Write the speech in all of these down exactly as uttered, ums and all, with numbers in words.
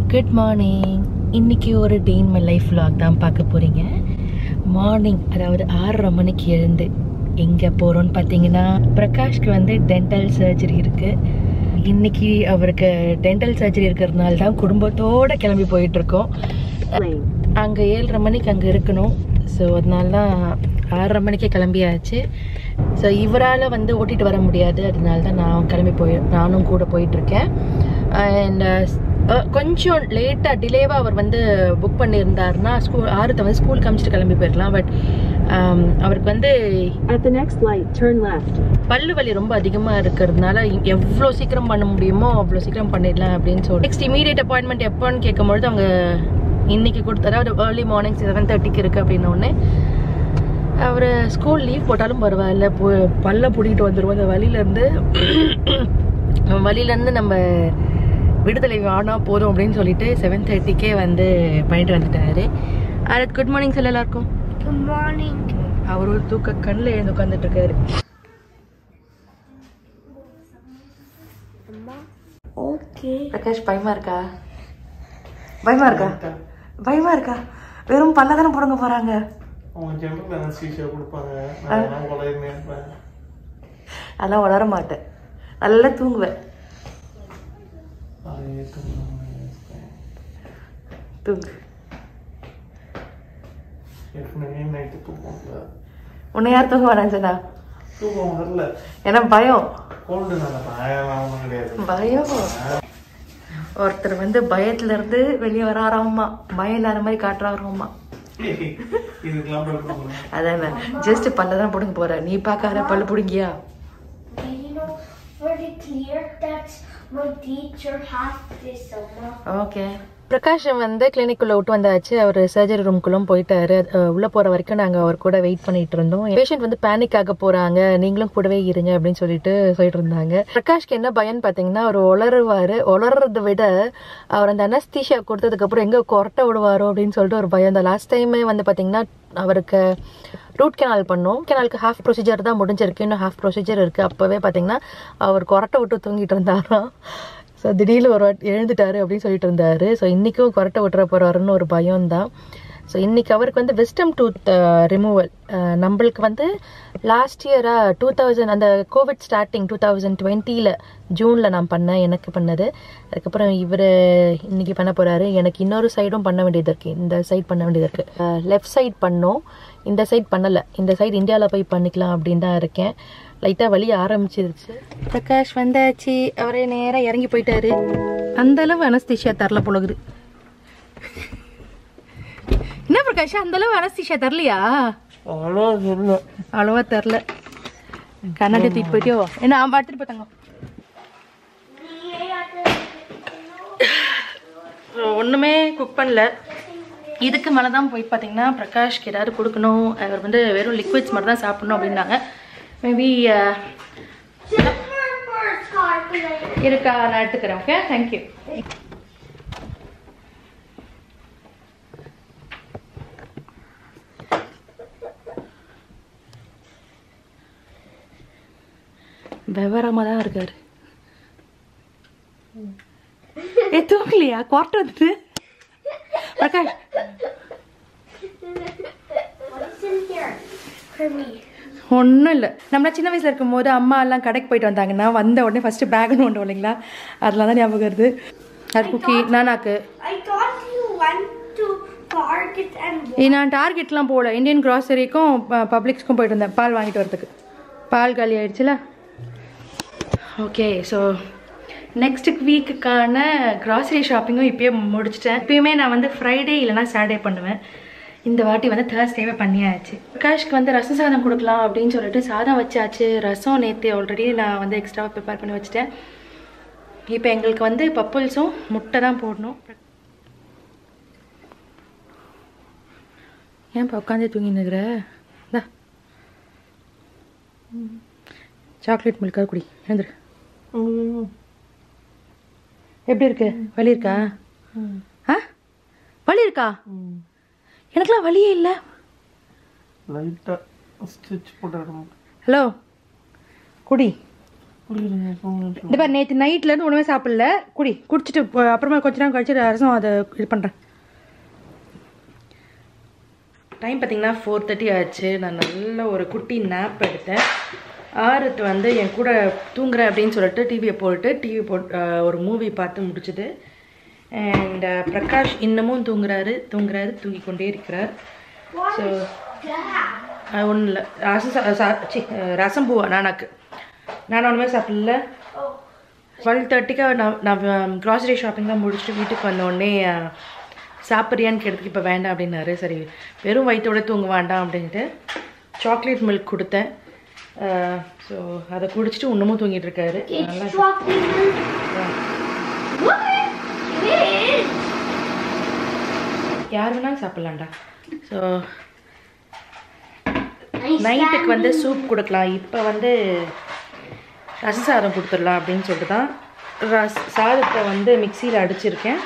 Good morning. இன்னைக்கு ஒரு day in my life vlog தான் பார்க்க போறீங்க. மார்னிங் அதாவது ஆறரை மணிக்கு எழுந்து எங்கே போகிறோன்னு பார்த்தீங்கன்னா பிரகாஷ்க்கு வந்து டென்டல் சர்ஜரி இருக்குது. இன்னைக்கு அவருக்கு டென்டல் சர்ஜரி இருக்கிறதுனால தான் குடும்பத்தோடு கிளம்பி போயிட்டுருக்கோம். அங்கே ஏழரை மணிக்கு அங்கே இருக்கணும். ஸோ அதனால தான் ஆறரை மணிக்கே கிளம்பியாச்சு. ஸோ இவரால் வந்து ஓட்டிகிட்டு வர முடியாது, அதனால தான் நான் கிளம்பி போய் நானும் கூட போயிட்டுருக்கேன். அண்ட் கொஞ்சம் லேட்டாக டிலேவாக அவர் வந்து புக் பண்ணியிருந்தாருன்னா ஸ்கூல் ஆறு வந்து ஸ்கூல் காமிச்சிட்டு கிளம்பி போயிடலாம். பட் அவருக்கு வந்து பல்லு வலி ரொம்ப அதிகமாக இருக்கிறதுனால எவ்வளோ சீக்கிரம் பண்ண முடியுமோ அவ்வளோ சீக்கிரம் பண்ணிடலாம் அப்படின்னு சொல்லி நெக்ஸ்ட் இமீடியட் அப்பாயின்மெண்ட் எப்போன்னு கேட்கும்பொழுது அவங்க இன்னைக்கு கொடுத்து, அதாவது ஏர்லி மார்னிங் செவன் தேர்ட்டிக்கு இருக்குது அப்படின்னோடனே அவர் ஸ்கூல் லீவ் போட்டாலும் பரவாயில்ல, போ பல்ல பிடிக்கிட்டு வந்துடுவோம். அந்த வழியிலேருந்து வழியிலேருந்து நம்ம விடுதலை ஆனால் போதும் அப்படின்னு சொல்லிட்டு செவன் தேர்ட்டிக்கே வந்து பண்ணிட்டு வந்துட்டாரு. அது குட் மார்னிங் சார் எல்லாருக்கும். Good morning. அவர் ஒரு தூக்க கண்ணில் எழுந்து உட்காந்துட்டு இருக்காரு. ஓகே பிரகாஷ், பயமா இருக்கா? பயமா இருக்கா? பயமா இருக்கா? வெறும் பல்ல தானே போடுங்க போறாங்க. அதெல்லாம் வளர மாட்டேன், நல்லா தூங்குவேன். தூங்கு. உன்னை யார் தூங்க வேணாம் சொன்னா? ஏன்னா பயம் பயம் ஒருத்தர் வந்து பயத்துல இருந்து வெளியே வராராமா, பயம் இல்லாத மாதிரி காட்டுறாராமா. அதான் ஜஸ்ட் பல்லதான் பிடுங்க போற, நீ பாக்காத பல்லு பிடுங்கியா? ஓகே. பிரகாஷ் வந்து கிளினிக்குள்ள விட்டு வந்தாச்சு. அவர் சர்ஜரி ரூம்குள்ள போயிட்டாரு. உள்ள போற வரைக்கும் நாங்க அவர் கூட வெயிட் பண்ணிட்டு இருந்தோம். பேஷண்ட் வந்து பேனிக் ஆக போறாங்க, நீங்களும் கூடவே இருங்க அப்படின்னு சொல்லிட்டு சொல்லிட்டு இருந்தாங்க. பிரகாஷ்க்கு என்ன பயன் பாத்தீங்கன்னா, அவர் உளருவாரு. உளறதை விட அவர் அந்த அனஸ்தீஷியா கொடுத்ததுக்கு அப்புறம் எங்க கொரட்டை விடுவாரோ அப்படின்னு சொல்லிட்டு ஒரு பயம். இந்த லாஸ்ட் டைமே வந்து பாத்தீங்கன்னா அவருக்கு ரூட் கெனால் பண்ணோம். கெனாலுக்கு ஹாஃப் ப்ரொசீஜர் தான் முடிஞ்சிருக்கு, இன்னும் ஹாஃப் ப்ரொசீஜர் இருக்கு. அப்பவே பாத்தீங்கன்னா அவர் கொரட்டை விட்டு தூங்கிட்டு இருந்தாராம். ஸோ திடீர்னு ஒரு வாட்டி எழுந்துட்டாரு அப்படின்னு சொல்லிட்டு இருந்தாரு. ஸோ இன்றைக்கும் கொரட்டை விட்டுற போகிறாருன்னு ஒரு பயம் தான். ஸோ இன்றைக்கி அவருக்கு வந்து விஸ்டம் டூத் ரிமூவல் நம்மளுக்கு வந்து லாஸ்ட் இயராக டூ தௌசண்ட் அந்த கோவிட் ஸ்டார்டிங் டூ தௌசண்ட் டுவெண்ட்டியில் ஜூனில் நான் பண்ணேன், எனக்கு பண்ணது. அதுக்கப்புறம் இவர் இன்றைக்கி பண்ண போகிறாரு. எனக்கு இன்னொரு சைடும் பண்ண வேண்டியது இருக்குது, இந்த சைட் பண்ண வேண்டியது இருக்குது. லெஃப்ட் சைட் பண்ணோம், இந்த சைட் பண்ணலை. இந்த சைடு இந்தியாவில் போய் பண்ணிக்கலாம் அப்படின்னு தான் இருக்கேன். லைட்டாக வலி ஆரம்பிச்சிருச்சு. பிரகாஷ் வந்தாச்சு, அவரே நேராக இறங்கி போயிட்டாரு. அந்த அளவு அனஸ்தீஷியா தரல போலகுது. என்ன பிரகாஷ், அந்த அளவு அனஸ்தீஷியா தரலையா? அவ்வளவா தரல. கண்ணாடி தூக்கிட்டு போயிட்டியோ? என்ன பார்த்துட்டு போத்தாங்க. ஒன்றுமே குக் பண்ணல. இதுக்கு மேலே தான் போய் பார்த்தீங்கன்னா பிரகாஷ்க்கு ஏதாவது கொடுக்கணும். அவர் வந்து வெறும் லிக்விட்ஸ் மட்டும் தான் சாப்பிடணும் அப்படின்னாங்க. மேபி இருக்கா, நான் எடுத்துக்கிறேன். Okay, thank you. விவரமா தான் இருக்காரு. ஏ தூங்கலையா? குவார்டர் வந்துட்டு பிரகாஷ் ஒன்றும் இல்லை. நம்மளா சின்ன வயசில் இருக்கும் போது அம்மா எல்லாம் கடைக்கு போயிட்டு வந்தாங்கன்னா வந்த உடனே ஃபஸ்ட்டு பேக்னு ஒன்று இல்லைங்களா, அதெல்லாம் தான் ஞாபகம் வருது. அது குக்கி நானாக்கு. நான் டார்கெட்லாம் போகல, இந்தியன் கிராசரிக்கும் பப்ளிக்ஸ்க்கும் போயிட்டு வந்தேன் பால் வாங்கிட்டு வரதுக்கு. பால் காலி ஆயிடுச்சுல. ஓகே, ஸோ நெக்ஸ்ட் வீக்குக்கான கிராசரி ஷாப்பிங்கும் இப்போயே முடிச்சிட்டேன். இப்போயுமே நான் வந்து ஃப்ரைடே இல்லைனா சாட்டர்டே பண்ணுவேன். இந்த வாட்டி வந்து தேர்ஸ்டேவே பண்ணியாச்சு. பிரகாஷ்க்கு வந்து ரசம் சாதம் கொடுக்கலாம் அப்படின்னு சொல்லிட்டு சாதம் வச்சாச்சு. ரசம் நேற்று ஆல்ரெடி நான் வந்து எக்ஸ்ட்ராவாக ப்ரிப்பேர் பண்ணி வச்சுட்டேன். இப்போ எங்களுக்கு வந்து பப்புல்ஸும் முட்டை தான் போடணும். ஏன்ப்பா உட்காந்தே தூங்கி நிற்கிற? இந்தா சாக்லேட் மில்காக குடி, எழுந்துரு. எப்படி இருக்கு? வலி இருக்கா? ஆ வலி இருக்கா? எனக்குலாம் வலியே இல்லை. ஹலோ குடி. இந்த பாரு நேற்று நைட்ல இருந்து ஒண்ணுமே சாப்பிடல குடி குடிச்சிட்டு அப்புறமா கொஞ்ச நேரம் கழிச்சு ரசம் அதை இது பண்றேன். டைம் பார்த்தீங்கன்னா ஃபோர் தேர்ட்டி ஆச்சு. நான் நல்ல ஒரு குட்டி நேப் எடுத்தேன். ஆறுத்து வந்து என் கூட தூங்குறேன் அப்படின்னு சொல்லிட்டு டிவியை போட்டு டிவி போட்டு ஒரு மூவி பார்த்து முடிச்சுது. அண்ட் பிரகாஷ் இன்னமும் தூங்குறாரு தூங்குறாரு தூங்கி கொண்டே இருக்கிறார். ஸோ ஒன்றும் இல்லை ரசம் சி ரசம் பூவா நானாக்கு நான் ஒன்றுமே சாப்பிடல. டுவெல் தேர்ட்டிக்காக நான் நான் க்ராசரி ஷாப்பிங் தான் முடிச்சுட்டு வீட்டுக்கு வந்தோடனே சாப்பிட்றியான்னு கேட்டதுக்கு இப்போ வேண்டாம் அப்படின்னாரு. சரி வெறும் வயிற்றோட தூங்க வேண்டாம் அப்படின்ட்டு சாக்லேட் மில்க் கொடுத்தேன். ஸோ அதை குடிச்சிட்டு இன்னமும் தூங்கிட்டு இருக்காரு. யார் வேணாலும் சாப்பிட்லாம்டா. ஸோ நைட்டுக்கு வந்து சூப் கொடுக்கலாம். இப்போ வந்து ரச சாதம் கொடுத்துடலாம் அப்படின்னு சொல்லிட்டு தான் ரஸ் சாதத்தை வந்து மிக்சியில் அடிச்சிருக்கேன்.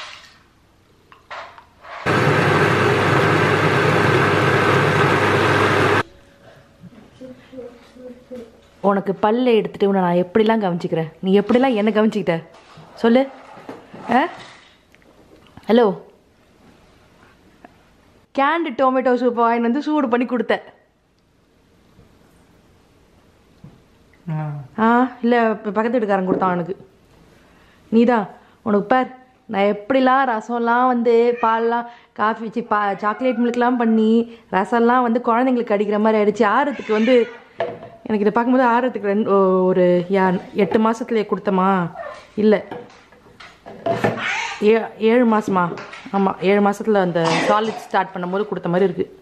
உனக்கு பல்ல எடுத்துட்டு உன்னை நான் எப்படிலாம் கவனிச்சிக்கிறேன், நீ எப்படிலாம் என்ன கவனிச்சிக்கிட்ட சொல்லு. ஆ ஹலோ, கேண்டு டொமேட்டோ சூப் வாங்கிட்டு வந்து சூடு பண்ணி கொடுத்தேன். ஆ இல்லை பக்கத்து வீட்டுக்காரன் கொடுத்தான் அவனுக்கு. நீ தான் உனக்கு பார் நான் எப்படிலாம் ரசம்லாம் வந்து பால்லாம் காஃபி வச்சு பா சாக்லேட் மில்க்லாம் பண்ணி ரசம்லாம் வந்து குழந்தைங்களுக்கு அடிக்கிற மாதிரி ஆயிடுச்சு. ஆறுத்துக்கு வந்து எனக்கு இதை பார்க்கும்போது ஆறுத்துக்கு ரெண்டு ஒரு யா எட்டு மாதத்துலேயே கொடுத்தமா இல்லை ஏ ஏழு மாதமா ஆமாம் ஏழு மாதத்தில் அந்த காலேஜ் ஸ்டார்ட் பண்ணும்போது கொடுத்த மாதிரி இருக்குது.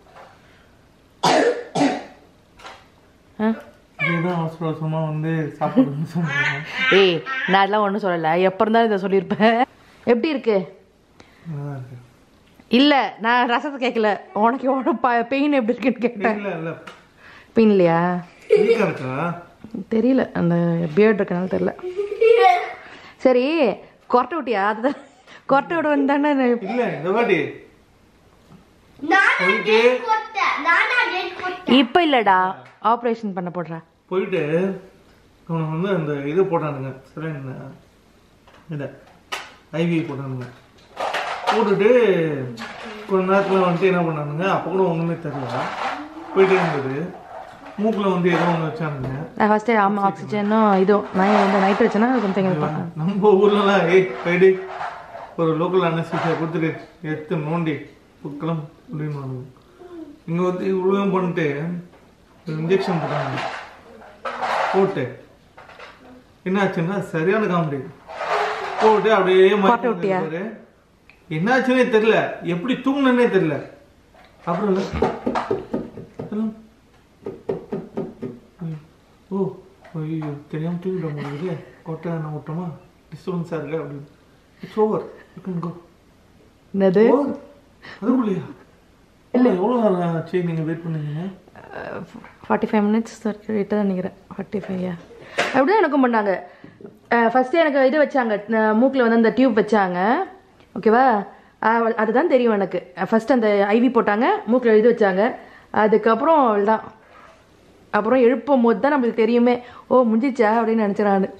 ஆ ஏய் நான் அதெல்லாம் ஒன்றும் சொல்லலை, எப்போ இருந்தாலும் இதை சொல்லியிருப்பேன். எப்படி இருக்கு? இல்லை நான் ரசத்தை கேட்கல, உனக்கு எவ்வளோ பெயின் எப்படி இருக்குன்னு கேட்டேன். பெயின் இல்லையா தெரியல, அந்த பியர்ட் இருக்கனால தெரியல. சரி கொரட்டை விட்டியா? அதுதான் கொரட்டை விட வந்தானே. இப்போ இல்லைடா ஆப்ரேஷன் பண்ண போடுறா போயிட்டு அவனுக்கு வந்து அந்த இது போட்டானுங்க சரி இதை ஐவி போட்டானுங்க. போட்டுட்டு கொஞ்ச நேரத்தில் வந்துட்டு என்ன பண்ணானுங்க, அப்போ கூட ஒன்றுமே தெரியல போயிட்டே இருந்தது. மூக்கில் வந்து ஏதோ ஒன்று வச்சானுங்க. நான் ஃபஸ்ட்டு ஆமாம் ஆக்சிஜனும் இதுவும் நான் வந்து நைட் வச்சேன்னா சம்திங் நம்ம ஊர்லலாம் ஏய் போயிட்டு ஒரு லோக்கல் அனஸ்தீசியா கொடுத்துட்டு எடுத்து நோண்டி புக்கலாம் அப்படின்னு இங்கே வந்து இவ்வளோ பண்ணிட்டு இன்ஜெக்ஷன் போட்டாங்க. போட்டு என்னாச்சுன்னா சரியான காமெடி. போட்டு அப்படியே மாட்டாரு, என்னாச்சுன்னே தெரியல, எப்படி தூங்குனே தெரியல. அப்புறம் ஓ ஐயோ தெரியாம தூங்கிட முடியுது, கொட்டை என்ன விட்டோமா டிஸ்டர்பன்ஸா இருக்கு அப்படின்னு. It's over, you can go. என்னது அதுக்குள்ளையா? இல்லை எவ்வளோ நேரம் ஆச்சு நீங்கள் வெயிட் பண்ணீங்க? ஃபார்ட்டி ஃபைவ் மினிட்ஸ் கிட்ட தான் நினைக்கிறேன். ஃபார்ட்டி ஃபைவ்யா அப்படிதான் எனக்கும் பண்ணாங்க. ஃபஸ்ட்டு எனக்கு இது வச்சாங்க மூக்கில் வந்து அந்த டியூப் வச்சாங்க ஓகேவா, அதுதான் தெரியும் எனக்கு. ஃபஸ்ட்டு அந்த ஐவி போட்டாங்க, மூக்கில் இது வச்சாங்க. அதுக்கப்புறம் தான் அப்புறம் எழுப்பும் போது தான் நம்மளுக்கு தெரியுமே, ஓ முடிஞ்சிச்சா அப்படின்னு நினச்சேன் நான்.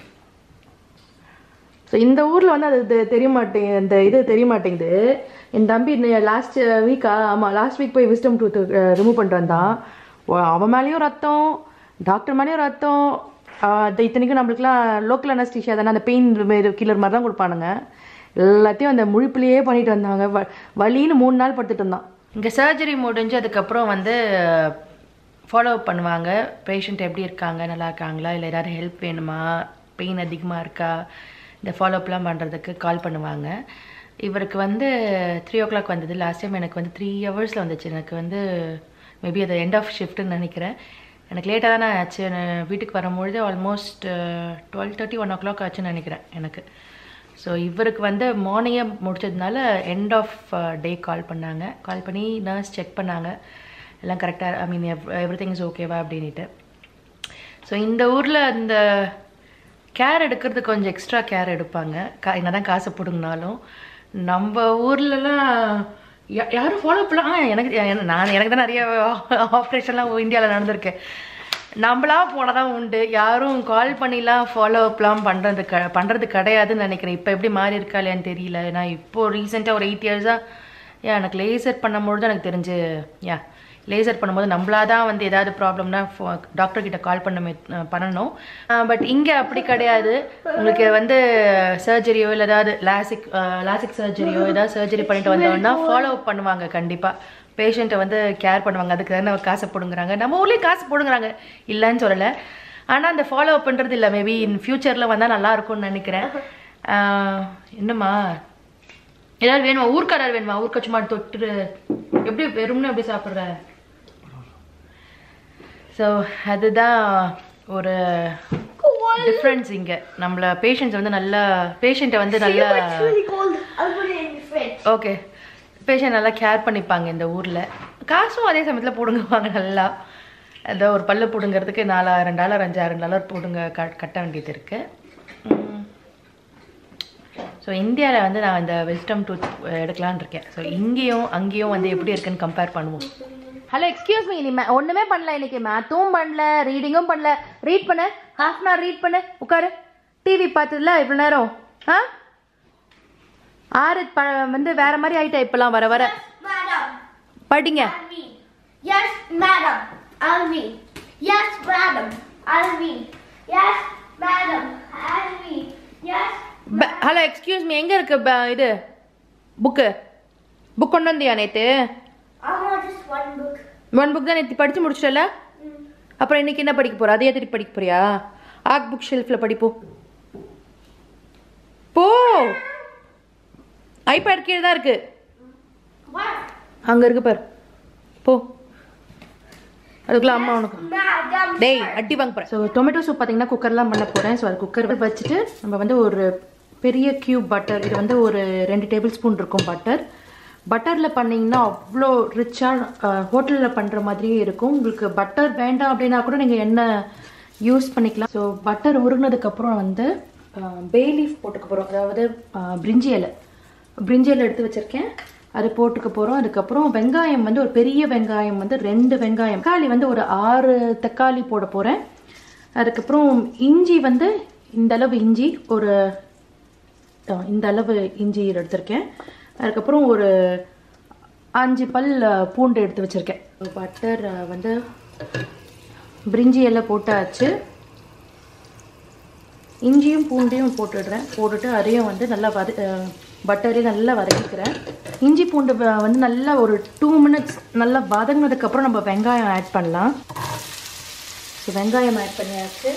ஸோ இந்த ஊரில் வந்து அது தெரிய மாட்டேங்குது, அந்த இது தெரிய மாட்டேங்குது. என் தம்பி லாஸ்ட் வீக்கா ஆமாம் லாஸ்ட் வீக் போய் விஸ்டம் டூத் ரிமூவ் பண்ணிட்டு வந்தான். அவன் மேலேயும் ரத்தம், டாக்டர் மேலேயும் ரத்தம். இத்தனைக்கும் நம்மளுக்குலாம் லோக்கல் அனஸ்தீஷியா தானே, அந்த பெயின் கில்லர் மாதிரி தான் கொடுப்பானுங்க. எல்லாத்தையும் அந்த முழிப்புலேயே பண்ணிட்டு வந்தாங்க. வ வலின்னு மூணு நாள் படுத்துட்டு இருந்தான். இங்கே சர்ஜரி முடிஞ்சு அதுக்கப்புறம் வந்து ஃபாலோ அப் பண்ணுவாங்க. பேஷண்ட் எப்படி இருக்காங்க, நல்லா இருக்காங்களா, இல்லை ஏதாவது ஹெல்ப் வேணுமா, பெயின் அதிகமாக இருக்கா, இந்த ஃபாலோஅப்லாம் பண்ணுறதுக்கு கால் பண்ணுவாங்க. இவருக்கு வந்து த்ரீ ஓ கிளாக் வந்தது லாஸ்ட் டைம். எனக்கு வந்து த்ரீ ஹவர்ஸில் வந்துச்சு. எனக்கு வந்து மேபி அது எண்ட் ஆஃப் ஷிஃப்ட்டுன்னு நினைக்கிறேன். எனக்கு லேட்டாக தானே ஆச்சு. வீட்டுக்கு வரும்பொழுது almost twelve thirty one o'clock ஆச்சுன்னு நினைக்கிறேன் எனக்கு. ஸோ இவருக்கு வந்து மார்னிங்கே முடிச்சதுனால எண்ட் ஆஃப் டே கால் பண்ணாங்க. கால் பண்ணி நர்ஸ் செக் பண்ணாங்க எல்லாம் கரெக்டாக, ஐ மீன் எவ் எவ்ரி திங் இஸ் ஓகேவா அப்படின்ட்டு. ஸோ இந்த ஊரில் அந்த கேர் எடுக்கிறது கொஞ்சம் எக்ஸ்ட்ரா கேர் எடுப்பாங்க. கா என்ன தான் காசை பிடுங்கினாலும் நம்ம ஊர்லலாம் யாரும் ஃபாலோ பண்ணலாம். எனக்கு நான் எனக்கு தான் நிறைய ஆப்ரேஷன்லாம் இந்தியாவில் நடந்திருக்கேன். நம்மளா போனதான் உண்டு. யாரும் கால் பண்ணிலாம் ஃபாலோ அப்லாம் பண்ணுறது க பண்ணுறது கிடையாதுன்னு நினைக்கிறேன். இப்போ எப்படி மாறி இருக்கா இல்லையான்னு தெரியல. நான் இப்போது ரீசெண்டாக ஒரு எயிட் இயர்ஸாக ஏன் எனக்கு லேசர் பண்ணும்போது தான் எனக்கு தெரிஞ்சு யா லேசர் பண்ணும்போது நம்மளா தான் வந்து ஏதாவது ப்ராப்ளம்னா டாக்டர்கிட்ட கால் பண்ண பண்ணணும். பட் இங்கே அப்படி கிடையாது. உங்களுக்கு வந்து சர்ஜரியோ இல்லை ஏதாவது லாசிக் லாசிக் சர்ஜரியோ ஏதாவது சர்ஜரி பண்ணிட்டு வந்தோம்னா ஃபாலோ அப் பண்ணுவாங்க. கண்டிப்பாக பேஷண்ட்டை வந்து கேர் பண்ணுவாங்க. அதுக்கு தானே காசு போடுங்கிறாங்க. நம்ம ஊர்லேயே காசு போடுங்கிறாங்க, இல்லைன்னு சொல்லலை. ஆனால் அந்த ஃபாலோ அப் பண்ணுறது இல்லை. மேபி இன் ஃப்யூச்சரில் வந்தால் நல்லா இருக்கும்னு நினைக்கிறேன். என்னம்மா ஏதாவது வேணுமா? ஊருக்கு ஏதாவது வேணுமா? ஊருக்கு சும்மா தொட்டு எப்படி வெறும்னு எப்படி சாப்பிட்ற? ஸோ அதுதான் ஒரு டிஃப்ரென்ஸ் இங்கே. நம்மள பேஷண்ட்ஸ் வந்து நல்லா பேஷண்ட்டை வந்து நல்லா ஓகே பேஷண்ட் நல்லா கேர் பண்ணிப்பாங்க இந்த ஊரில். காசும் அதே சமயத்தில் போடுங்குவாங்க நல்லா. ஏதோ ஒரு பல்லு போடுங்கிறதுக்கு நாலாயிரம் டாலர் அஞ்சாயிரம் டாலர் போடுங்க க கட்ட வேண்டியது இருக்குது. ஸோ இந்தியாவில் வந்து நான் இந்த விஸ்டம் டூத் எடுக்கலான்னு இருக்கேன். ஸோ இங்கேயும் அங்கேயும் வந்து எப்படி இருக்குன்னு கம்பேர் பண்ணுவோம். ஹலோ எக்ஸ்கியூஸ் மீ, நீ ஒன்றுமே பண்ணல இன்னைக்கு. மேத்தும் பண்ணல, ரீடிங்கும் பண்ணல. ரீட் பண்ண ஹாஃப் அன் ஹவர் ரீட் பண்ணு, உட்காரு. டிவி பார்த்ததுல இவ்வளோ நேரம் ஆ ஆறு ப வந்து வேற மாதிரி ஆயிட்டா இப்பெல்லாம் வர வர. படிங்க. Yes, madam. I'll read. Yes, madam. I'll read. Yes, madam. I'll read. Yes. Hello excuse me, எங்கே இருக்கு இது புக்கு? புக் கொண்டு வந்தியா நேற்று? Just one book. One book தான் நேற்று படித்து முடிச்சிட்டல. அப்புறம் இன்னைக்கு என்ன படிக்க போற? அதையே திருப்பி படிக்க போறியா? ஆக் புக் ஷெல்ஃபில் படிப்போ. போ, ஐபேட் கீழே தான் இருக்கு. அங்கே இருக்கு பாரு, போ. அதுக்குள்ள அம்மா உனக்கு டேய் அட்டி வாங்க போகிறேன். ஸோ டொமேட்டோ சூப் பார்த்தீங்கன்னா குக்கர்லாம் பண்ண போகிறேன். ஸோ அது குக்கர் வச்சுட்டு நம்ம வந்து ஒரு பெரிய கியூப் பட்டர், இது வந்து ஒரு ரெண்டு டேபிள் ஸ்பூன் இருக்கும் பட்டர். பட்டரில் பண்ணிங்கன்னா அவ்வளோ ரிச்சாக ஹோட்டலில் பண்ணுற மாதிரியே இருக்கும். உங்களுக்கு பட்டர் வேண்டாம் அப்படின்னா கூட நீங்கள் எண்ணெய் யூஸ் பண்ணிக்கலாம். ஸோ பட்டர் உருகினதுக்கப்புறம் வந்து பே லீஃப் போட்டுக்க போகிறோம். அதாவது பிரிஞ்சி இலை பிரிஞ்சி இலை எடுத்து வச்சுருக்கேன், அது போட்டுக்க போகிறோம். அதுக்கப்புறம் வெங்காயம் வந்து ஒரு பெரிய வெங்காயம் வந்து ரெண்டு வெங்காயம், தக்காளி வந்து ஒரு ஆறு தக்காளி போட போகிறேன். அதுக்கப்புறம் இஞ்சி வந்து இந்த அளவு இஞ்சி, ஒரு இந்த அளவு இஞ்சி எடுத்திருக்கேன். அதுக்கப்புறம் ஒரு அஞ்சு பல் பூண்டு எடுத்து வச்சுருக்கேன். பட்டர் வந்து பிரிஞ்சி எல்லாம் போட்டாச்சு. இஞ்சியும் பூண்டையும் போட்டுடுறேன். போட்டுட்டு அதையும் வந்து நல்லா வத பட்டரையும் நல்லா வதக்கிக்கிறேன். இஞ்சி பூண்டு வந்து நல்லா ஒரு டூ மினிட்ஸ் நல்லா வதங்கினதுக்கப்புறம் நம்ம வெங்காயம் ஆட் பண்ணலாம். ஸோ வெங்காயம் ஆட் பண்ணியாச்சு.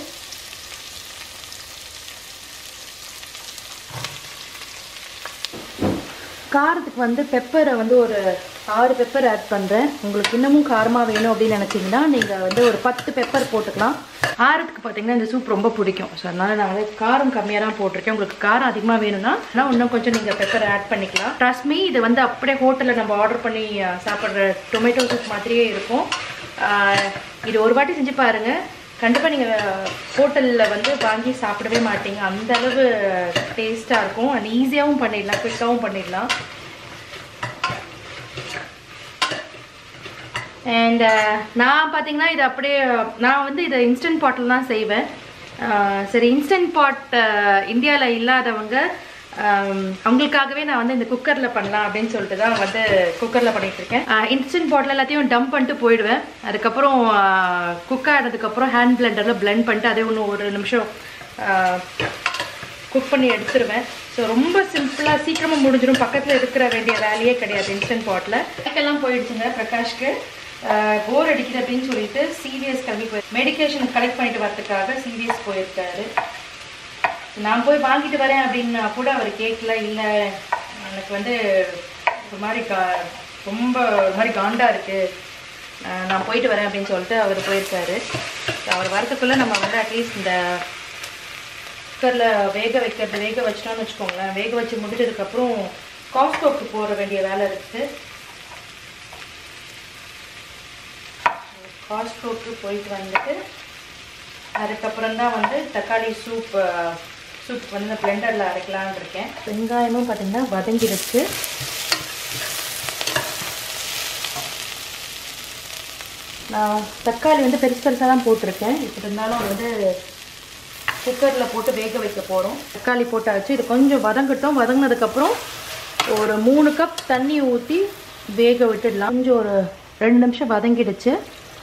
காரத்துக்கு வந்து பெப்பரை வந்து ஒரு ஆறு பெப்பர் ஆட் பண்ணுறேன். உங்களுக்கு இன்னமும் காரமாக வேணும் அப்படின்னு நினச்சிங்கன்னா நீங்கள் வந்து ஒரு பத்து பெப்பர் போட்டுக்கலாம். ஆறுத்துக்கு பார்த்தீங்கன்னா இந்த சூப் ரொம்ப பிடிக்கும். ஸோ அதனால் நான் வந்து காரம் கம்மியாக தான் போட்டிருக்கேன். உங்களுக்கு காரம் அதிகமாக வேணும்னா ஆனால் இன்னும் கொஞ்சம் நீங்கள் பெப்பர் ஆட் பண்ணிக்கலாம். ட்ரஸ்ட் மீ, இது வந்து அப்படியே ஹோட்டலில் நம்ம ஆர்டர் பண்ணி சாப்பிட்ற டொமேட்டோ சூப் மாதிரியே இருக்கும். இது ஒரு வாட்டி செஞ்சு பாருங்கள், கண்டிப்பாக நீங்கள் ஹோட்டலில் வந்து வாங்கி சாப்பிடவே மாட்டீங்க. அந்த அளவு டேஸ்ட்டாக இருக்கும். அண்ட் ஈஸியாகவும் பண்ணிடலாம், குயிக்காகவும் பண்ணிடலாம். அண்ட் நான் பார்த்தீங்கன்னா இது அப்படியே நான் வந்து இதை இன்ஸ்டன்ட் பாட்டில் தான் செய்வேன். சரி, இன்ஸ்டன்ட் பாட் இந்தியாவில் இல்லாதவங்க அவங்களுக்காகவே நான் வந்து இந்த குக்கரில் பண்ணலாம் அப்படின்னு சொல்லிட்டு தான் வந்து குக்கரில் பண்ணிகிட்ருக்கேன். இன்ஸ்டன்ட் பாட்டில் எல்லாத்தையும் டம்ப் பண்ணிட்டு போயிடுவேன். அதுக்கப்புறம் குக் ஆனதுக்கப்புறம் ஹேண்ட் பிளெண்டரில் பிளெண்ட் பண்ணிட்டு அதே ஒன்று ஒரு நிமிஷம் குக் பண்ணி எடுத்துருவேன். ஸோ ரொம்ப சிம்பிளாக சீக்கிரமாக முடிஞ்சிடும். பக்கத்தில் இருக்கிற வேண்டிய வேலையே கிடையாது இன்ஸ்டன்ட் பாட்டில். எல்லாம் போயிடுச்சுங்க. பிரகாஷ்க்கு போர் அடிக்குது அப்படின்னு சொல்லிட்டு சீரியஸ் கிளம்பி போய் மெடிக்கேஷன் கலெக்ட் பண்ணிட்டு வரதுக்காக சீரியஸ் போயிருக்காரு. நான் போய் வாங்கிட்டு வரேன் அப்படின்னா கூட அவர் கேட்கல. இல்லை எனக்கு வந்து ஒரு மாதிரி கா ரொம்ப ஒரு மாதிரி காண்டா இருக்குது, நான் போயிட்டு வரேன் அப்படின்னு சொல்லிட்டு அவர் போயிருக்காரு. அவர் வரத்துக்குள்ளே நம்ம வந்து அட்லீஸ்ட் இந்த குக்கரில் வேக வைக்கிறது வேக வச்சிட்டோம்னு வச்சுக்கோங்களேன். வேக வச்சு முடிச்சதுக்கப்புறம் காஸ்கோக்கு போட வேண்டிய வேலை இருக்குது. காஸ்கோக்கு போயிட்டு வந்துட்டு அதுக்கப்புறம் தான் வந்து தக்காளி சூப் சூப் வந்து பிளெண்டரில் அரைக்கலான்னு இருக்கேன். வெங்காயமும் பார்த்தீங்கன்னா வதங்கிடுச்சு. நான் தக்காளி வந்து பெருசு பெருசாக தான் போட்டிருக்கேன். இப்படி இருந்தாலும் வந்து குக்கரில் போட்டு வேக வைக்க போகிறோம். தக்காளி போட்டாச்சு. இது கொஞ்சம் வதங்கட்டும். வதங்கினதுக்கப்புறம் ஒரு மூணு கப் தண்ணி ஊற்றி வேக விட்டுடலாம். கொஞ்சம் ஒரு ரெண்டு நிமிஷம் வதங்கிடுச்சு.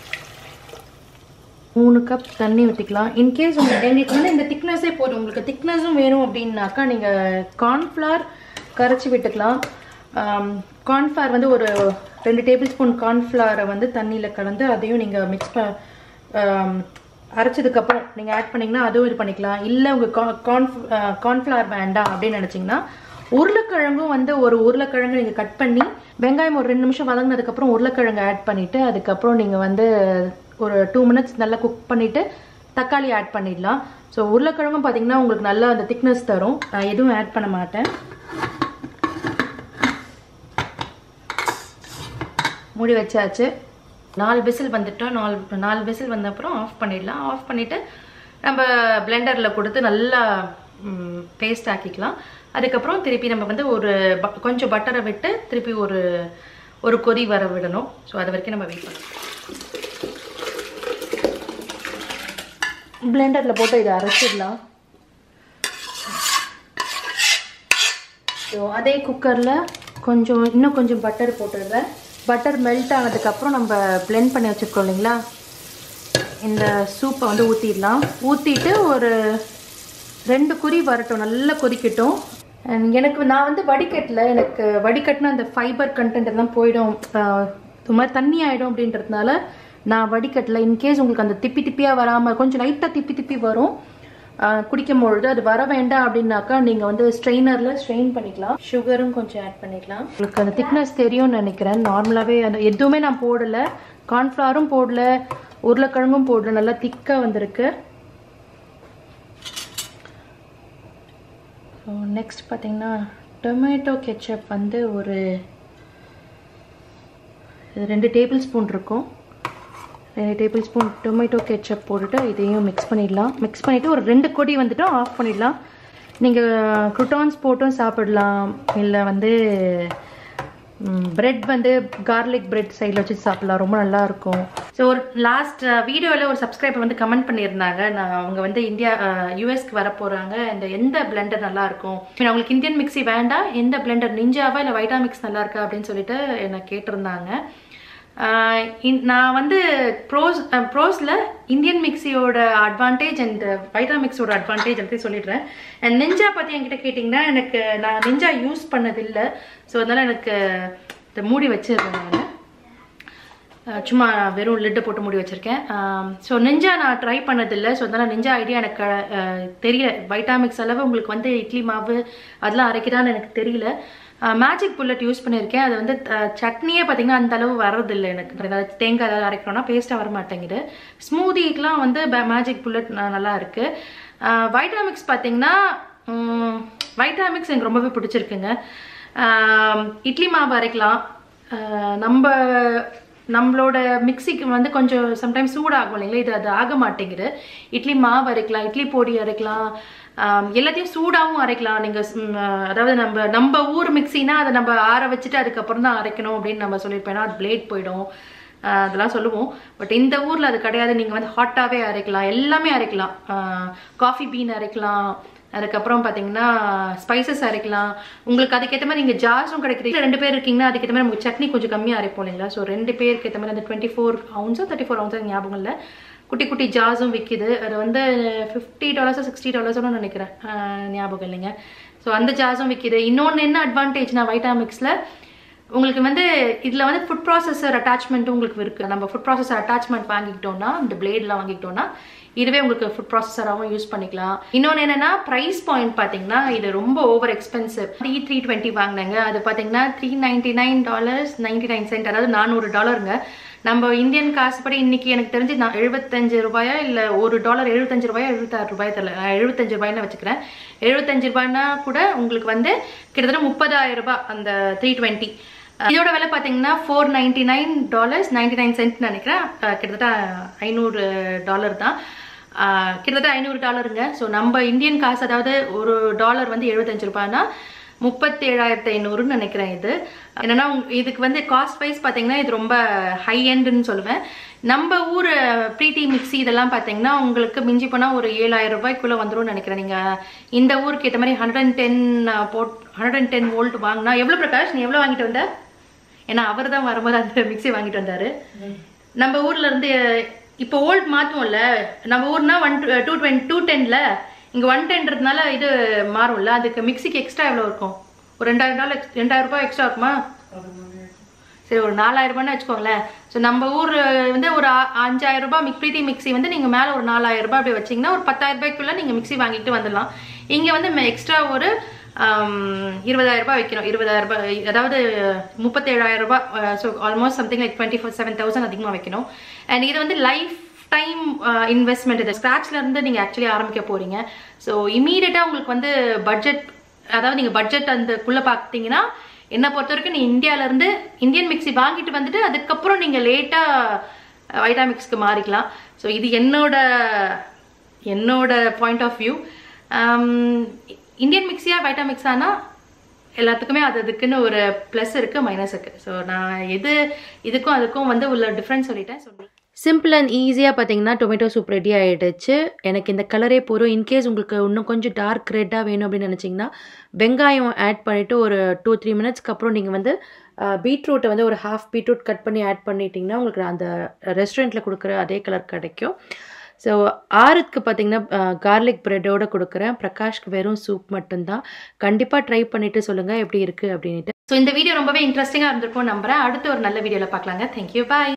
மூணு கப் தண்ணி ஊற்றிக்கலாம். இன்கேஸ் உங்களுக்கு எங்களுக்கு வந்து இந்த திக்னஸே போதும். உங்களுக்கு திக்னஸும் வேணும் அப்படின்னாக்கா நீங்கள் கார்ன்ஃப்ளவர் கரைச்சி விட்டுக்கலாம். கார்ன்ஃப்ளவர் வந்து ஒரு ரெண்டு டேபிள் ஸ்பூன் கார்ன்ஃப்ளவரை வந்து தண்ணியில் கலந்து அதையும் நீங்கள் மிக்ஸ் ப அரைச்சதுக்கப்புறம் நீங்கள் ஆட் பண்ணிங்கன்னா அதுவும் இது பண்ணிக்கலாம். இல்லை உங்கள் கார்ன் கார்ன்ஃப்ளவர் வேண்டாம் அப்படின்னு நினச்சிங்கன்னா உருளைக்கிழங்கும் வந்து ஒரு உருளைக்கிழங்கு நீங்கள் கட் பண்ணி வெங்காயம் ஒரு ரெண்டு நிமிஷம் வதங்கினதுக்கப்புறம் உருளைக்கிழங்கு ஆட் பண்ணிவிட்டு அதுக்கப்புறம் நீங்கள் வந்து ஒரு டூ மினிட்ஸ் நல்லா குக் பண்ணிவிட்டு தக்காளி ஆட் பண்ணிடலாம். ஸோ உருளைக்கிழங்கும் பார்த்தீங்கன்னா உங்களுக்கு நல்லா அந்த திக்னஸ் தரும். நான் எதுவும் ஆட் பண்ண மாட்டேன். மூடி வச்சாச்சு. நாலு விசில் வந்துட்டோம். நாலு நாலு விசில் வந்த அப்புறம் ஆஃப் பண்ணிடலாம். ஆஃப் பண்ணிவிட்டு நம்ம பிளெண்டரில் கொடுத்து நல்லா பேஸ்ட் ஆக்கிக்கலாம். அதுக்கப்புறம் திருப்பி நம்ம வந்து ஒரு கொஞ்சம் பட்டரை விட்டு திருப்பி ஒரு ஒரு கொதி வர விடணும். ஸோ அது வரைக்கும் நம்ம வெயிட் பண்ணலாம். பிளெண்டரில் போட்டு இதை அரைச்சிடலாம். ஸோ அதே குக்கரில் கொஞ்சம் இன்னும் கொஞ்சம் பட்டர் போட்டுடுறேன். பட்டர் மெல்ட் ஆனதுக்கப்புறம் நம்ம பிளெண்ட் பண்ணி வச்சுருக்கோம் இல்லைங்களா, இந்த சூப்பை வந்து ஊற்றிடலாம். ஊற்றிட்டு ஒரு ரெண்டு கொதி வரட்டும், நல்லா கொதிக்கட்டும். எனக்கு நான் வந்து வடிகட்டில் எனக்கு வடிகட்டினா அந்த ஃபைபர் கண்டென்ட் எல்லாம் போயிடும், இது மாதிரி தண்ணி ஆகிடும் அப்படின்றதுனால நான் வடிகட்டில். இன்கேஸ் உங்களுக்கு அந்த திப்பி திப்பியாக வராமல் கொஞ்சம் லைட்டாக திப்பி திப்பி வரும் குடிக்கும் பொழுது, அது வர வேண்டாம் அப்படின்னாக்கா நீங்கள் வந்து ஸ்ட்ரெயினரில் ஸ்ட்ரெயின் பண்ணிக்கலாம். சுகரும் கொஞ்சம் ஆட் பண்ணிக்கலாம். உங்களுக்கு அந்த திக்னஸ் தெரியும்னு நினைக்கிறேன். நார்மலாகவே அந்த எதுவுமே நான் போடலை, கார்ன்ஃப்ளவரும் போடல, உருளைக்கிழங்கும் போடல, நல்லா திக்காக வந்திருக்கு. ஸோ நெக்ஸ்ட் பார்த்தீங்கன்னா டொமேட்டோ கெச்சப் வந்து ஒரு ரெண்டு டேபிள் ஸ்பூன் இருக்கும். ரெண்டு டேபிள் ஸ்பூன் டொமேட்டோ கெச்சப் போட்டுட்டு இதையும் மிக்ஸ் பண்ணிடலாம். மிக்ஸ் பண்ணிவிட்டு ஒரு ரெண்டு கொடி வந்துட்டு ஆஃப் பண்ணிடலாம். நீங்கள் க்ரூட்டான்ஸ் போட்டும் சாப்பிடலாம், இல்லை வந்து பிரெட் வந்து கார்லிக் பிரெட் சைடில் வச்சு சாப்பிடலாம், ரொம்ப நல்லாயிருக்கும். ஸோ ஒரு லாஸ்ட் வீடியோவில் ஒரு சப்ஸ்கிரைபர் வந்து கமெண்ட் பண்ணியிருந்தாங்க, நான் அவங்க வந்து இந்தியா யூஎஸ்க்கு வர போகிறாங்க, இந்த எந்த பிளெண்டர் நல்லாயிருக்கும், அவங்களுக்கு இந்தியன் மிக்ஸி வேண்டாம், எந்த பிளெண்டர் நிஞ்சாவா இல்லை வைட்டா மிக்ஸ் நல்லா இருக்கா அப்படின்னு சொல்லிட்டு என்னை கேட்டிருந்தாங்க. நான் வந்து ப்ரோஸ் ப்ரோஸில் இந்தியன் மிக்ஸியோட அட்வான்டேஜ் அண்ட் வைட்டா மிக்ஸோட அட்வான்டேஜ் அப்படி சொல்லிடுறேன். அண்ட் நிஞ்சா பற்றி என்கிட்ட கேட்டிங்கன்னா எனக்கு நான் நிஞ்சா யூஸ் பண்ணதில்லை. ஸோ அதனால் எனக்கு இதை மூடி வச்சிருக்கேன். நான் சும்மா வெறும் லிட்டை போட்டு மூடி வச்சுருக்கேன். ஸோ நிஞ்சா நான் ட்ரை பண்ணதில்லை. ஸோ அதனால் நிஞ்சா ஐடியா எனக்கு தெரியல. வைட்டா மிக்ஸ் அளவு உங்களுக்கு வந்து இட்லி மாவு அதெல்லாம் அரைக்கிறான்னு எனக்கு தெரியல. மேஜிக் புல்லட் யூஸ் பண்ணியிருக்கேன். அது வந்து சட்னியே பார்த்தீங்கன்னா அந்த அளவு வரதில்லை எனக்கு. ஏதாவது தேங்காய் ஏதாவது அரைக்கணும்னா பேஸ்ட்டாக வர மாட்டேங்குது. ஸ்மூதிக்கெலாம் வந்து மேஜிக் புல்லட் நல்லா இருக்குது. வைட்டா மிக்ஸ் பார்த்தீங்கன்னா வைட்டா மிக்ஸ் எனக்கு ரொம்பவே பிடிச்சிருக்குங்க. இட்லி மாவு அரைக்கலாம். நம்ம நம்மளோட மிக்சிக்கு வந்து கொஞ்சம் சம்டைம்ஸ் சூடாகும் இல்லைங்களா, இது அது ஆக மாட்டேங்குது. இட்லி மாவு அரைக்கலாம், இட்லி பொடி அரைக்கலாம், எல்லாத்தையும் சூடாகவும் அரைக்கலாம். நீங்கள் அதாவது நம்ம நம்ம ஊர் மிக்சினா அதை நம்ம ஆற வச்சுட்டு அதுக்கப்புறம் தான் அரைக்கணும் அப்படின்னு நம்ம சொல்லியிருப்பேன்னா அது பிளேட் போயிடும், அதெல்லாம் சொல்லுவோம். பட் இந்த ஊரில் அது கிடையாது. நீங்கள் வந்து ஹாட்டாகவே அரைக்கலாம், எல்லாமே அரைக்கலாம். காஃபி பீன் அரைக்கலாம், அதுக்கப்புறம் பார்த்தீங்கன்னா ஸ்பைசஸ் அரைக்கலாம். உங்களுக்கு அதுக்கேற்ற மாதிரி நீங்கள் ஜார்ஸும் கிடைக்குது. ரெண்டு பேர் இருக்கீங்கன்னா அதுக்கேற்ற மாதிரி நமக்கு சட்னி கொஞ்சம் கம்மியாக அரைப்போம் இல்லைங்களா. ஸோ ரெண்டு பேருக்கு ஏற்ற மாதிரி அந்த டுவெண்ட்டி ஃபோர் அவுன்ஸோ தேர்ட்டி ஃபோர் அவுன்ஸோ ஞாபகம் இல்லை, குட்டி குட்டி ஜார்ஸும் விற்கிது. அது வந்து ஃபிஃப்டி டாலர்ஸோ சிக்ஸ்டி டாலர்ஸோன்னு நினைக்கிறேன், ஞாபகம் இல்லைங்க. ஸோ அந்த ஜார்ஸும் விற்கிது. இன்னொன்று என்ன அட்வான்டேஜ்னா வைட்டா மிக்ஸில் உங்களுக்கு வந்து இதில் வந்து ஃபுட் ப்ராசஸர் அட்டாச்மெண்ட்டும் உங்களுக்கு இருக்குது. நம்ம ஃபுட் ப்ராசஸர் அட்டாச்மெண்ட் வாங்கிக்கிட்டோம்னா இந்த பிளேட்லாம் வாங்கிக்கிட்டோம்னா இதுவே உங்களுக்கு ஃபுட் ப்ராசஸராகவும் யூஸ் பண்ணிக்கலாம். இன்னொன்று என்னென்னா ப்ரைஸ் பாயிண்ட் பார்த்தீங்கன்னா இது ரொம்ப over expensive. Three three twenty வாங்கினாங்க, அது பார்த்தீங்கன்னா three ninety nine dollars ninety nine cent, அதாவது நானூறு டாலருங்க. நம்ம இந்தியன் காசுப்படி இன்னைக்கு எனக்கு தெரிஞ்சு நான் எழுபத்தஞ்சு ரூபாயா இல்லை ஒரு டாலர் எழுபத்தஞ்சு ரூபாயா எழுபத்தாறு ரூபாய் தெரியல, எழுபத்தஞ்சு ரூபாய்னு வச்சுக்கிறேன். எழுபத்தஞ்சு ரூபாய்னா கூட உங்களுக்கு வந்து கிட்டத்தட்ட முப்பதாயிரம் ரூபாய் அந்த த்ரீ டுவெண்ட்டி. இதோட விலை பார்த்தீங்கன்னா four ninety nine dollars ninety nine cent நினைக்கிறேன். கிட்டத்தட்ட ஐநூறு டாலர் தான், கிட்டத்தட்ட ஐநூறு டாலருங்க. ஸோ நம்ம இந்தியன் காசு அதாவது ஒரு டாலர் வந்து எழுபத்தஞ்சு ரூபாய்னா முப்பத்தி ஏழாயிரத்தி ஐநூறுன்னு நினைக்கிறேன். இது என்னன்னா இதுக்கு வந்து காஸ்ட் வைஸ் பார்த்தீங்கன்னா இது ரொம்ப ஹை எண்டுன்னு சொல்லுவேன். நம்ம ஊர் ப்ரீட்டி மிக்சி இதெல்லாம் பார்த்தீங்கன்னா உங்களுக்கு மிஞ்சி போனால் ஒரு ஏழாயிரம் ரூபாய்க்குள்ளே வந்துடும் நினைக்கிறேன். நீங்கள் இந்த ஊருக்கு ஏற்ற மாதிரி ஹண்ட்ரட் அண்ட் டென் போட் ஹண்ட்ரட் அண்ட் டென் வோல்ட் வாங்கினா எவ்வளோ பிரகாஷ் நீ எவ்வளோ வாங்கிட்டு வந்த? ஏன்னா அவர் தான் வரும்போது அந்த மிக்சி வாங்கிட்டு வந்தார். நம்ம ஊரில் இருந்து இப்போ ஓல்ட் மாற்றுவோம்ல, நம்ம ஊர்னா ஒன் டூ டுவெண்ட்டி டூ டென்னில் இங்கே ஒன் டென்ன்றதுனால இது மாறும்ல, அதுக்கு மிக்சிக்கு எக்ஸ்ட்ரா எவ்வளோ இருக்கும்? ஒரு ரெண்டாயிரம் டாலர் ரெண்டாயிரம் ரூபாய் எக்ஸ்ட்ரா இருக்குமா? சரி ஒரு நாலாயிரம் ரூபான்னு வச்சுக்கோங்களேன். ஸோ நம்ம ஊர் வந்து ஒரு அஞ்சாயிரம் ரூபாய் மிக் ப்ரீட்டி மிக்சி வந்து நீங்கள் மேலே ஒரு நாலாயிரம் ரூபாய் அப்படி வச்சிங்கன்னா ஒரு பத்தாயிரம் ரூபாய்க்குள்ளே நீங்கள் மிக்சி வாங்கிட்டு வந்துடலாம். இங்கே வந்து எக்ஸ்ட்ரா ஒரு இருபதாயிரம் ரூபாய் வைக்கணும். இருபதாயிரம் ரூபாய் அதாவது முப்பத்தேழாயிரம் ரூபாய். So almost something like twenty four seven thousand அதிகமாக வைக்கணும். அண்ட் இது வந்து லைஃப் டைம் இன்வெஸ்ட்மெண்ட். இது ஸ்க்ராட்ச்லேருந்து நீங்கள் ஆக்சுவலி ஆரம்பிக்க போகிறீங்க. ஸோ இமீடியட்டாக உங்களுக்கு வந்து பட்ஜெட், அதாவது நீங்கள் பட்ஜெட் அந்தக்குள்ளே பார்த்தீங்கன்னா என்னை பொறுத்த வரைக்கும் நீ இந்தியாவிலேருந்து இந்தியன் மிக்சி வாங்கிட்டு வந்துட்டு அதுக்கப்புறம் நீங்கள் லேட்டாக வைட்டாமிக்ஸ்க்கு மாறிக்கலாம். ஸோ இது என்னோட என்னோட பாயிண்ட் ஆஃப் வியூ. இந்தியன் மிக்சியா வைட்டாமிக்ஸானா எல்லாத்துக்குமே அது அதுக்குன்னு ஒரு ப்ளஸ் இருக்குது, மைனஸ் இருக்குது. ஸோ நான் எது இதுக்கும் அதுக்கும் வந்து உள்ள டிஃப்ரென்ஸ் சொல்லிட்டேன். ஸோ சிம்பிள் அண்ட் ஈஸியாக பார்த்தீங்கன்னா டொமேட்டோ சூப் ரெடி ஆகிடுச்சு. எனக்கு இந்த கலரே போதும். இன்கேஸ் உங்களுக்கு இன்னும் கொஞ்சம் டார்க் ரெட்டாக வேணும் அப்படின்னு நினச்சிங்கன்னா வெங்காயம் ஆட் பண்ணிவிட்டு ஒரு டூ த்ரீ மினிட்ஸ்க்கு அப்புறம் நீங்கள் வந்து பீட்ரூட்டை வந்து ஒரு ஹாஃப் பீட்ரூட் கட் பண்ணி ஆட் பண்ணிட்டீங்கன்னா உங்களுக்கு அந்த ரெஸ்டாரண்ட்டில் கொடுக்குற அதே கலர் கிடைக்கும். ஸோ ஆறுக்கு பார்த்தீங்கன்னா கார்லிக் ப்ரெட்டோடு கொடுக்குறேன். பிரகாஷ்க்கு வெறும் சூப் மட்டும்தான். கண்டிப்பாக ட்ரை பண்ணிவிட்டு சொல்லுங்கள் எப்படி இருக்குது அப்படின்ட்டு. ஸோ இந்த வீடியோ ரொம்பவே இன்ட்ரெஸ்டிங்காக இருந்திருக்கும் நம்புகிறேன். அடுத்து ஒரு நல்ல வீடியோவில் பார்க்கலாங்க. தேங்க்யூ, பாய்.